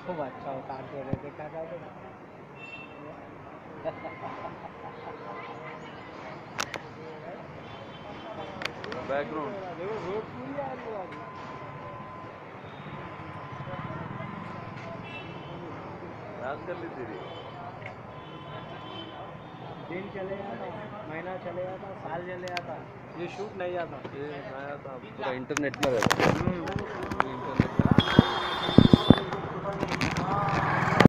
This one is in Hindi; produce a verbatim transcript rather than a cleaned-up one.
खूब अच्छा उतारते रहते क्या कहते बैकग्राउंड देखो रोड पूरी आ रही है आगे याद कर ली तेरी दिन चले जाता महीना चले जाता साल चले जाता ये शूट नहीं आता ये नया था पूरा इंटरनेट में रहता हम्म इंटरनेट में